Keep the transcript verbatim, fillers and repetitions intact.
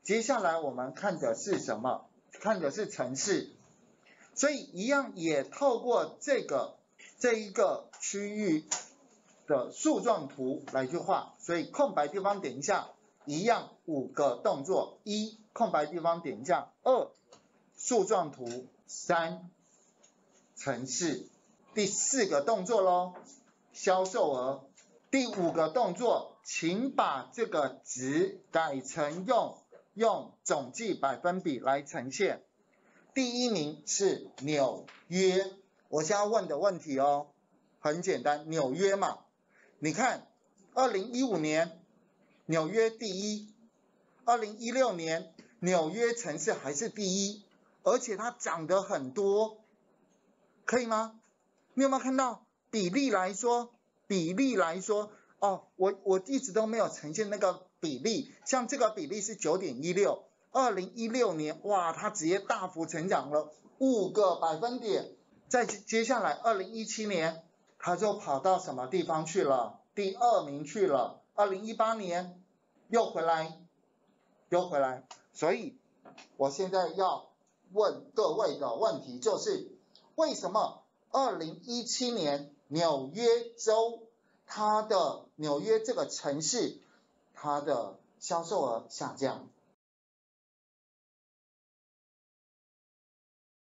接下来我们看的是什么？看的是城市，所以一样也透过这个这一个区域的树状图来去画，所以空白地方点一下，一样五个动作：一、空白地方点一下；二、树状图；三、城市。第四个动作咯，销售额。第五个动作，请把这个值改成用用总计百分比来呈现。第一名是纽约，我现在问的问题哦，很简单，纽约嘛，你看，二零一五年纽约第一，二零一六年纽约城市还是第一，而且它涨得很多，可以吗？你有没有看到比例来说？比例来说，哦，我我一直都没有呈现那个比例，像这个比例是 九点一六， 二零一六年哇，它直接大幅成长了五个百分点。再接下来二零一七年，它就跑到什么地方去了？第二名去了。二零一八年又回来，又回来。所以我现在要问各位的问题就是，为什么二零一七年纽约州它的纽约这个城市它的销售额下降？